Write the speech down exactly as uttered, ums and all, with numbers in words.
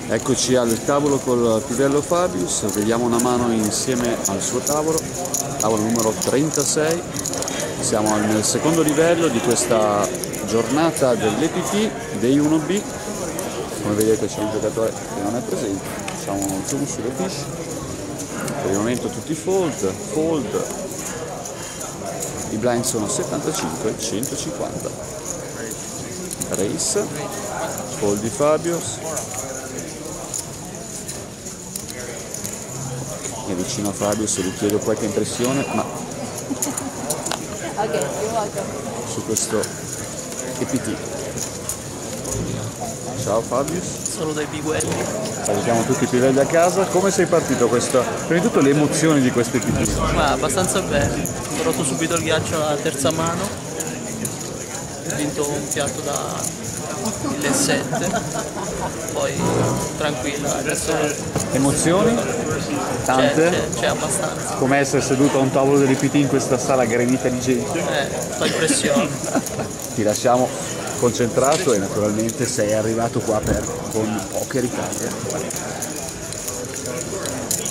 Eccoci al tavolo col Pivello Fabius, vediamo una mano insieme al suo tavolo, tavolo numero trentasei. Siamo nel secondo livello di questa giornata dell'E P T Day uno B. Come vedete c'è un giocatore che non è presente, facciamo uno zoom sulle fiche. Per il momento tutti fold, fold, i blind sono settantacinque e centocinquanta. Race, fold di Fabius. Mi avvicino a Fabio se gli chiedo qualche impressione, ma okay, su questo E P T. Ciao Fabio. Solo dai biguelli. Salutiamo tutti i pivelli a casa. Come sei partito questo? Prima di tutto le emozioni di questo E P T. Ma abbastanza bene. Ho rotto subito il ghiaccio alla terza mano. Ho vinto un piatto da mille settecento. Poi tranquilla. Adesso Emozioni? Tante? c'è, c'è, c'è abbastanza. Come essere seduto a un tavolo dell'E P T in questa sala granita di gente? Eh, fa impressione. Ti lasciamo concentrato e naturalmente sei arrivato qua per con Poker Italia.